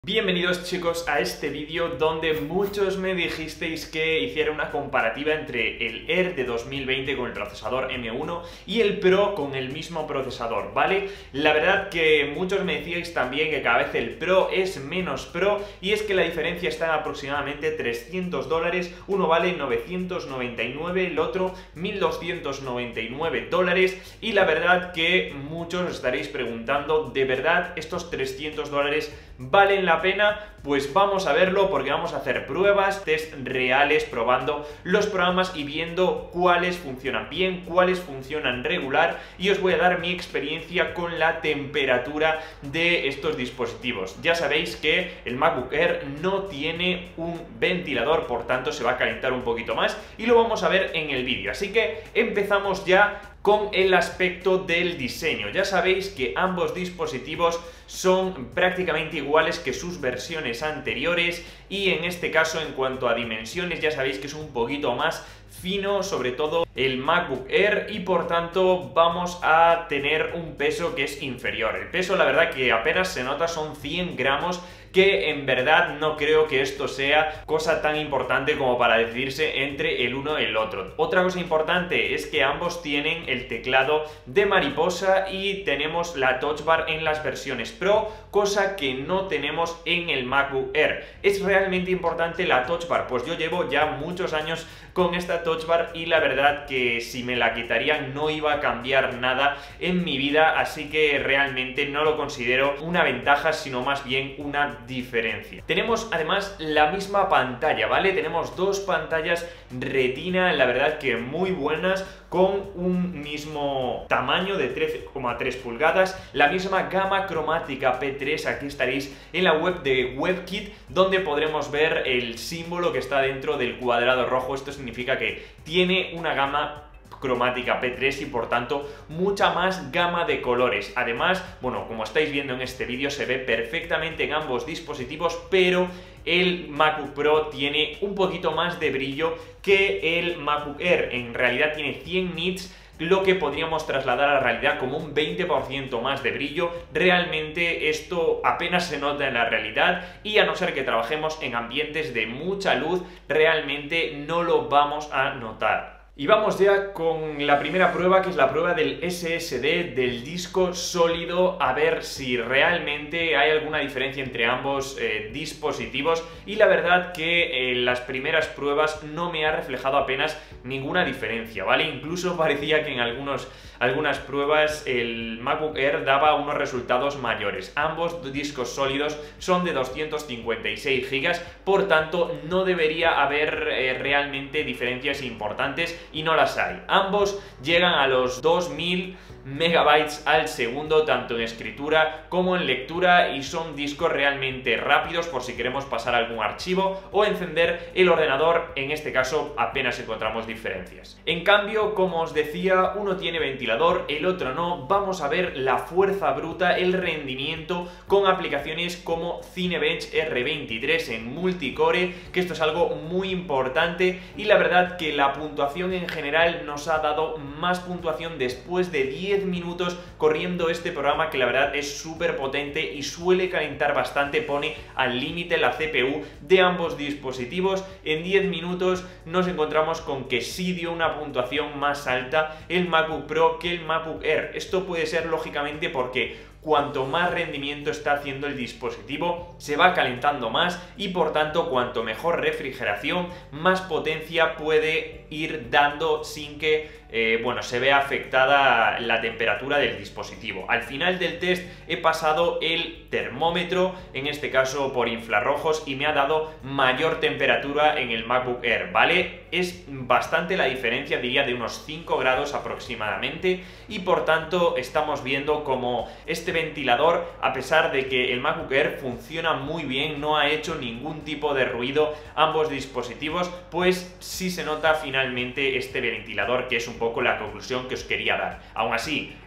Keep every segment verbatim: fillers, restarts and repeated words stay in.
Bienvenidos chicos a este vídeo donde muchos me dijisteis que hiciera una comparativa entre el Air de dos mil veinte con el procesador eme uno y el Pro con el mismo procesador, ¿vale? La verdad que muchos me decíais también que cada vez el Pro es menos Pro y es que la diferencia está en aproximadamente trescientos dólares, uno vale novecientos noventa y nueve, el otro mil doscientos noventa y nueve dólares y la verdad que muchos os estaréis preguntando, ¿de verdad estos trescientos dólares valen la pena? Pues vamos a verlo porque vamos a hacer pruebas, test reales, probando los programas y viendo cuáles funcionan bien, cuáles funcionan regular y os voy a dar mi experiencia con la temperatura de estos dispositivos. Ya sabéis que el MacBook Air no tiene un ventilador, por tanto se va a calentar un poquito más y lo vamos a ver en el vídeo. Así que empezamos ya con el aspecto del diseño. Ya sabéis que ambos dispositivos son prácticamente iguales que sus versiones anteriores y en este caso en cuanto a dimensiones ya sabéis que es un poquito más fino, sobre todo el MacBook Air, y por tanto vamos a tener un peso que es inferior. El peso la verdad que apenas se nota, son cien gramos, que en verdad no creo que esto sea cosa tan importante como para decidirse entre el uno y el otro. Otra cosa importante es que ambos tienen el teclado de mariposa y tenemos la Touch Bar en las versiones Pro, cosa que no tenemos en el MacBook Air. ¿Es realmente importante la Touch Bar? Pues yo llevo ya muchos años con esta Touch Bar y la verdad que si me la quitarían no iba a cambiar nada en mi vida, así que realmente no lo considero una ventaja, sino más bien una diferencia. Tenemos además la misma pantalla, ¿vale? Tenemos dos pantallas Retina, la verdad que muy buenas, con un mismo tamaño de trece coma tres pulgadas, la misma gama cromática P tres. Aquí estaréis en la web de WebKit, donde podremos ver el símbolo que está dentro del cuadrado rojo. Esto significa que tiene una gama cromática P tres y por tanto mucha más gama de colores. Además, bueno, como estáis viendo en este vídeo se ve perfectamente en ambos dispositivos, pero el MacBook Pro tiene un poquito más de brillo que el MacBook Air. En realidad tiene cien nits, lo que podríamos trasladar a la realidad como un veinte por ciento más de brillo. Realmente esto apenas se nota en la realidad y a no ser que trabajemos en ambientes de mucha luz, realmente no lo vamos a notar. Y vamos ya con la primera prueba, que es la prueba del ese ese de, del disco sólido, a ver si realmente hay alguna diferencia entre ambos eh, dispositivos. Y la verdad que en eh, las primeras pruebas no me ha reflejado apenas ninguna diferencia, ¿vale? Incluso parecía que en algunos, algunas pruebas el MacBook Air daba unos resultados mayores. Ambos discos sólidos son de doscientos cincuenta y seis gigas, por tanto no debería haber eh, realmente diferencias importantes y no las hay. Ambos llegan a los dos mil megabytes al segundo, tanto en escritura como en lectura, y son discos realmente rápidos por si queremos pasar algún archivo o encender el ordenador. En este caso apenas encontramos diferencias. En cambio, como os decía, uno tiene ventilador, el otro no. Vamos a ver la fuerza bruta, el rendimiento con aplicaciones como Cinebench erre veintitrés en multicore, que esto es algo muy importante, y la verdad que la puntuación en general nos ha dado más puntuación después de diez minutos corriendo este programa, que la verdad es súper potente y suele calentar bastante. Pone al límite la ce pe u de ambos dispositivos. En diez minutos nos encontramos con que sí dio una puntuación más alta el MacBook Pro que el MacBook Air. Esto puede ser lógicamente porque cuanto más rendimiento está haciendo el dispositivo, se va calentando más y por tanto cuanto mejor refrigeración, más potencia puede ir dando sin que eh, bueno, se vea afectada la temperatura del dispositivo. Al final del test he pasado el termómetro, en este caso por infrarrojos, y me ha dado mayor temperatura en el MacBook Air, ¿vale? Es bastante la diferencia, diría de unos cinco grados aproximadamente, y por tanto estamos viendo como este ventilador, a pesar de que el MacBook Air funciona muy bien, no ha hecho ningún tipo de ruido ambos dispositivos, pues sí se nota finalmente este ventilador, que es un poco la conclusión que os quería dar. Aún así,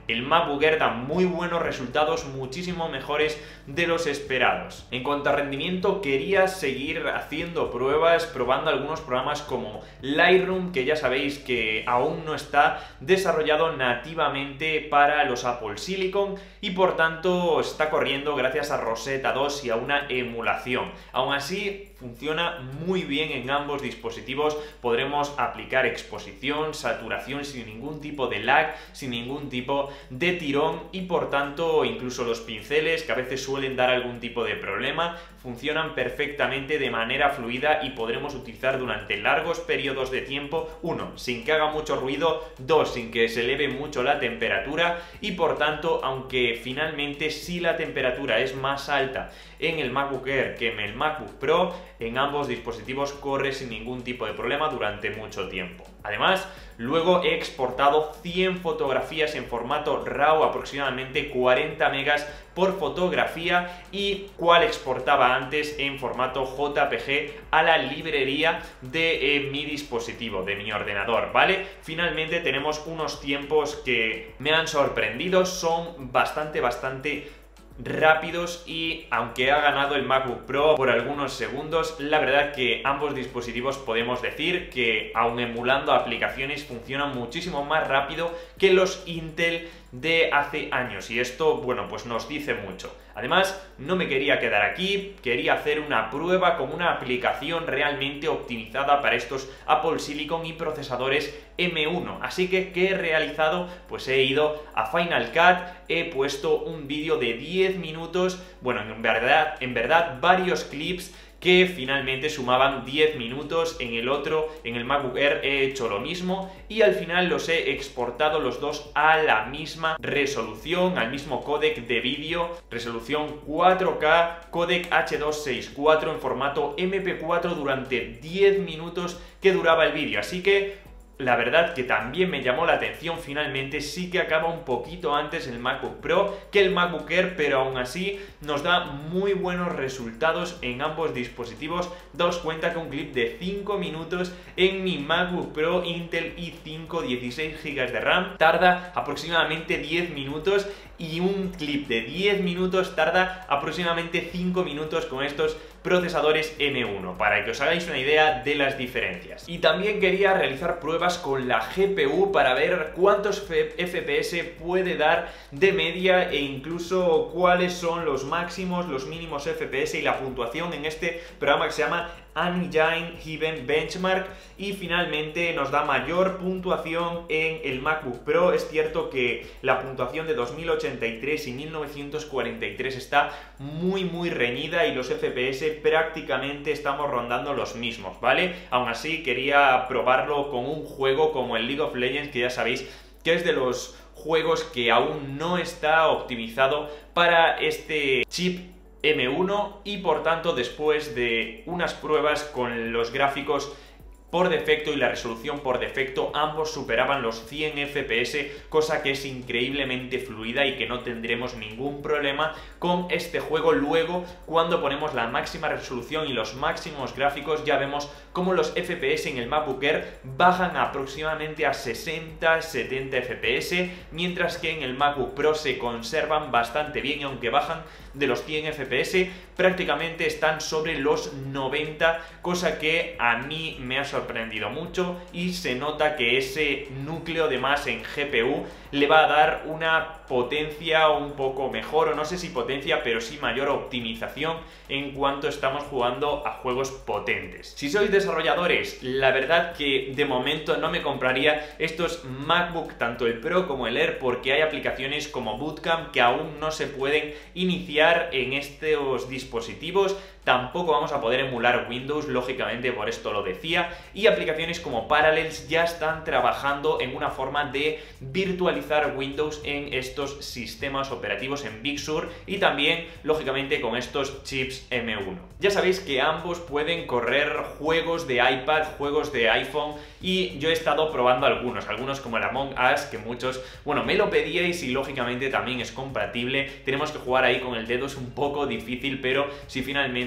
el MacBook Air da muy buenos resultados, muchísimo mejores de los esperados. En cuanto a rendimiento, quería seguir haciendo pruebas, probando algunos programas como Lightroom, que ya sabéis que aún no está desarrollado nativamente para los Apple Silicon y por tanto está corriendo gracias a Rosetta dos y a una emulación. Aún así, funciona muy bien en ambos dispositivos, podremos aplicar exposición, saturación sin ningún tipo de lag, sin ningún tipo de tirón y por tanto incluso los pinceles, que a veces suelen dar algún tipo de problema, funcionan perfectamente de manera fluida y podremos utilizar durante largos periodos de tiempo, uno, sin que haga mucho ruido, dos, sin que se eleve mucho la temperatura y por tanto, aunque finalmente si la temperatura es más alta en el MacBook Air que en el MacBook Pro, en ambos dispositivos corre sin ningún tipo de problema durante mucho tiempo. Además, luego he exportado cien fotografías en formato RAW, aproximadamente cuarenta megas por fotografía, y cual exportaba antes en formato J P G a la librería de eh, mi dispositivo, de mi ordenador, ¿vale? Finalmente tenemos unos tiempos que me han sorprendido, son bastante, bastante rápidos y aunque ha ganado el MacBook Pro por algunos segundos, la verdad que ambos dispositivos podemos decir que aun emulando aplicaciones funcionan muchísimo más rápido que los Intel de hace años y esto, bueno, pues nos dice mucho. Además, no me quería quedar aquí, quería hacer una prueba con una aplicación realmente optimizada para estos Apple Silicon y procesadores M uno. Así que, ¿qué he realizado? Pues he ido a Final Cut, he puesto un vídeo de diez minutos, bueno, en verdad, en verdad, varios clips que finalmente sumaban diez minutos. En el otro, en el MacBook Air, he hecho lo mismo y al final los he exportado los dos a la misma resolución, al mismo códec de vídeo, resolución cuatro K, códec H doscientos sesenta y cuatro en formato M P cuatro durante diez minutos que duraba el vídeo. Así que la verdad que también me llamó la atención, finalmente sí que acaba un poquito antes el MacBook Pro que el MacBook Air, pero aún así nos da muy buenos resultados en ambos dispositivos. Daos cuenta que un clip de cinco minutos en mi MacBook Pro Intel i cinco dieciséis gigas de RAM tarda aproximadamente diez minutos y un clip de diez minutos tarda aproximadamente cinco minutos con estos procesadores M uno, para que os hagáis una idea de las diferencias. Y también quería realizar pruebas con la G P U para ver cuántos F P S puede dar de media e incluso cuáles son los máximos, los mínimos F P S y la puntuación en este programa que se llama Engine Given Benchmark, y finalmente nos da mayor puntuación en el MacBook Pro. Es cierto que la puntuación de dos mil ochenta y tres y mil novecientos cuarenta y tres está muy muy reñida y los F P S prácticamente estamos rondando los mismos, ¿vale? Aún así quería probarlo con un juego como el League of Legends, que ya sabéis que es de los juegos que aún no está optimizado para este chip M uno y por tanto después de unas pruebas con los gráficos por defecto y la resolución por defecto, ambos superaban los cien F P S, cosa que es increíblemente fluida y que no tendremos ningún problema con este juego. Luego, cuando ponemos la máxima resolución y los máximos gráficos, ya vemos cómo los F P S en el MacBook Air bajan aproximadamente a sesenta setenta F P S, mientras que en el MacBook Pro se conservan bastante bien y aunque bajan de los cien F P S, prácticamente están sobre los noventa, cosa que a mí me ha sorprendido mucho y se nota que ese núcleo de más en G P U le va a dar una potencia un poco mejor, o no sé si potencia, pero sí mayor optimización en cuanto estamos jugando a juegos potentes. Si sois desarrolladores, la verdad que de momento no me compraría estos MacBook, tanto el Pro como el Air, porque hay aplicaciones como Bootcamp que aún no se pueden iniciar en estos dispositivos. Tampoco vamos a poder emular Windows, lógicamente por esto lo decía, y aplicaciones como Parallels ya están trabajando en una forma de virtualizar Windows en estos sistemas operativos en Big Sur y también, lógicamente, con estos chips M uno. Ya sabéis que ambos pueden correr juegos de iPad, juegos de iPhone, y yo he estado probando algunos, algunos como el Among Us, que muchos, bueno, me lo pedíais y lógicamente también es compatible. Tenemos que jugar ahí con el dedo, es un poco difícil, pero si finalmente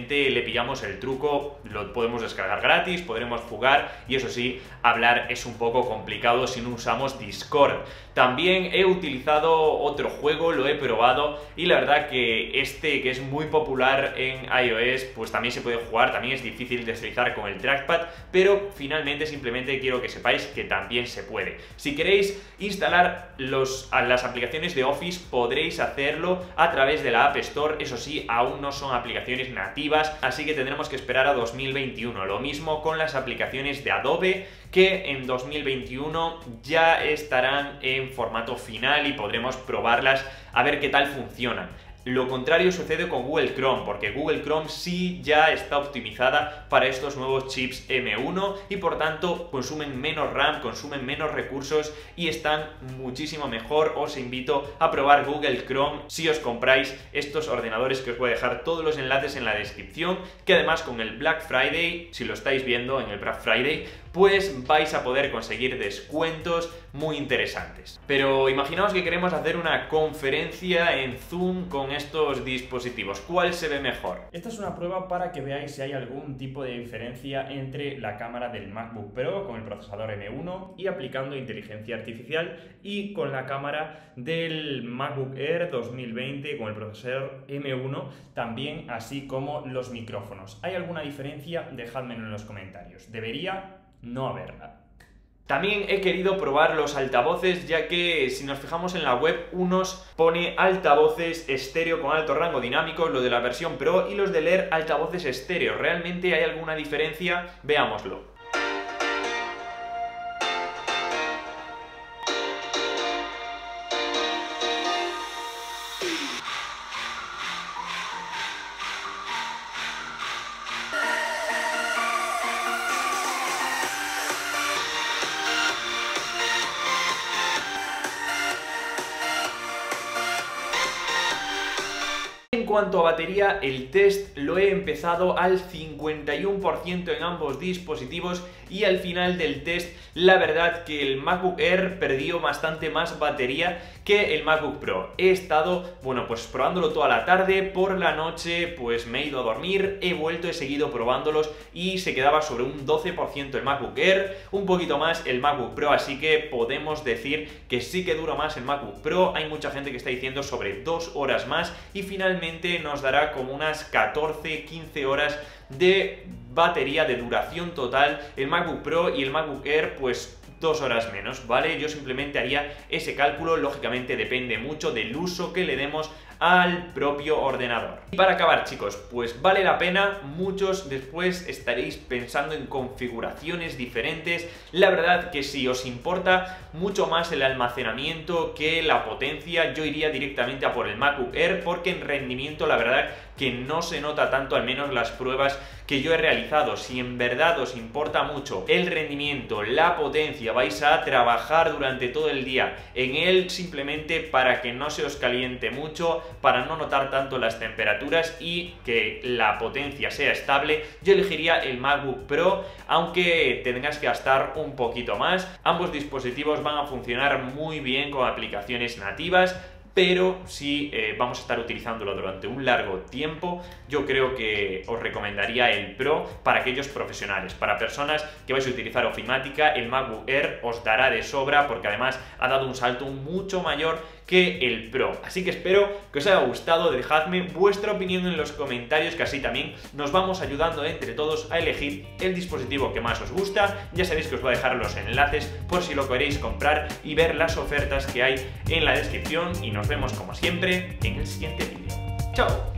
simplemente le pillamos el truco, lo podemos descargar gratis, podremos jugar y eso sí, hablar es un poco complicado si no usamos Discord. También he utilizado otro juego, lo he probado y la verdad que este, que es muy popular en iOS, pues también se puede jugar, también es difícil deslizar con el trackpad, pero finalmente simplemente quiero que sepáis que también se puede. Si queréis instalar los, las aplicaciones de Office podréis hacerlo a través de la App Store, eso sí, aún no son aplicaciones nativas, así que tendremos que esperar a dos mil veintiuno. Lo mismo con las aplicaciones de Adobe, que en dos mil veintiuno ya estarán en formato final y podremos probarlas a ver qué tal funcionan. Lo contrario sucede con Google Chrome, porque Google Chrome sí ya está optimizada para estos nuevos chips eme uno y por tanto consumen menos RAM, consumen menos recursos y están muchísimo mejor. Os invito a probar Google Chrome si os compráis estos ordenadores, que os voy a dejar todos los enlaces en la descripción, que además con el Black Friday, si lo estáis viendo en el Black Friday, pues vais a poder conseguir descuentos muy interesantes. Pero imaginaos que queremos hacer una conferencia en Zoom con estos dispositivos. ¿Cuál se ve mejor? Esta es una prueba para que veáis si hay algún tipo de diferencia entre la cámara del MacBook Pro con el procesador eme uno y aplicando inteligencia artificial, y con la cámara del MacBook Air dos mil veinte con el procesador eme uno también, así como los micrófonos. ¿Hay alguna diferencia? Dejádmelo en los comentarios. Debería no haberla. También he querido probar los altavoces, ya que si nos fijamos en la web, unos pone altavoces estéreo con alto rango dinámico, lo de la versión Pro, y los de Air altavoces estéreo. ¿Realmente hay alguna diferencia? Veámoslo. En cuanto a batería, el test lo he empezado al cincuenta y uno por ciento en ambos dispositivos y al final del test la verdad que el MacBook Air perdió bastante más batería que el MacBook Pro. He estado, bueno, pues probándolo toda la tarde, por la noche pues me he ido a dormir, he vuelto, he seguido probándolos y se quedaba sobre un doce por ciento el MacBook Air, un poquito más el MacBook Pro, así que podemos decir que sí que dura más el MacBook Pro. Hay mucha gente que está diciendo sobre dos horas más y finalmente nos dará como unas catorce a quince horas de batería de duración total el MacBook Pro, y el MacBook Air pues dos horas menos, ¿vale? Yo simplemente haría ese cálculo, lógicamente depende mucho del uso que le demos al propio ordenador. Y para acabar, chicos, pues vale la pena. Muchos después estaréis pensando en configuraciones diferentes. La verdad que si os importa mucho más el almacenamiento que la potencia, yo iría directamente a por el MacBook Air, porque en rendimiento la verdad que no se nota tanto, al menos las pruebas que yo he realizado. Si en verdad os importa mucho el rendimiento, la potencia, vais a trabajar durante todo el día en él simplemente para que no se os caliente mucho, para no notar tanto las temperaturas y que la potencia sea estable, yo elegiría el MacBook Pro, aunque tengas que gastar un poquito más. Ambos dispositivos van a funcionar muy bien con aplicaciones nativas, pero si eh, vamos a estar utilizándolo durante un largo tiempo, yo creo que os recomendaría el Pro para aquellos profesionales. Para personas que vais a utilizar ofimática, el MacBook Air os dará de sobra, porque además ha dado un salto mucho mayor que el Pro. Así que espero que os haya gustado. Dejadme vuestra opinión en los comentarios, que así también nos vamos ayudando entre todos a elegir el dispositivo que más os gusta. Ya sabéis que os voy a dejar los enlaces por si lo queréis comprar y ver las ofertas que hay en la descripción, y nos vemos como siempre en el siguiente vídeo. ¡Chao!